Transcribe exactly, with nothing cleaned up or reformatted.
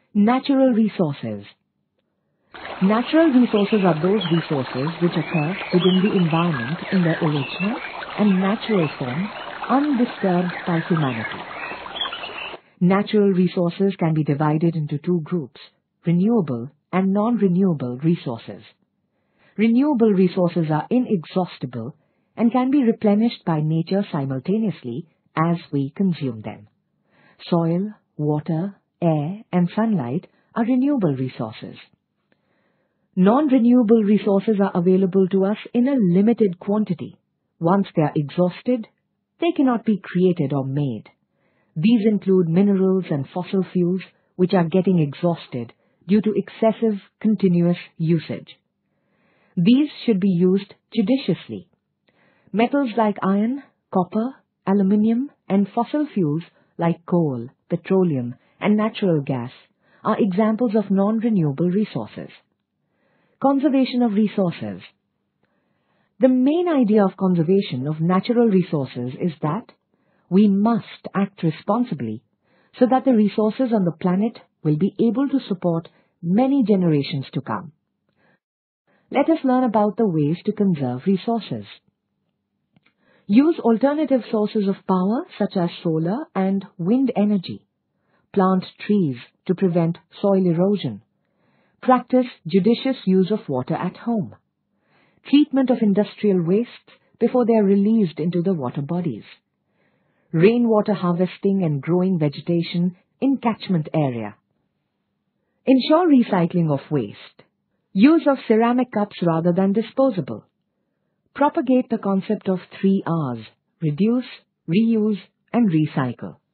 Natural resources. Natural resources are those resources which occur within the environment in their original and natural form, undisturbed by humanity. Natural resources can be divided into two groups, renewable and non-renewable resources. Renewable resources are inexhaustible and can be replenished by nature simultaneously as we consume them. Soil, water, air, and sunlight are renewable resources. Non-renewable resources are available to us in a limited quantity. Once they are exhausted, they cannot be created or made. These include minerals and fossil fuels which are getting exhausted due to excessive continuous usage. These should be used judiciously. Metals like iron, copper, aluminium, and fossil fuels like coal, petroleum, and natural gas are examples of non-renewable resources. Conservation of resources. The main idea of conservation of natural resources is that we must act responsibly so that the resources on the planet will be able to support many generations to come. Let us learn about the ways to conserve resources. Use alternative sources of power such as solar and wind energy. Plant trees to prevent soil erosion. Practice judicious use of water at home. Treatment of industrial wastes before they are released into the water bodies. Rainwater harvesting and growing vegetation in catchment area. Ensure recycling of waste. Use of ceramic cups rather than disposable. Propagate the concept of three R's: reduce, reuse, and recycle.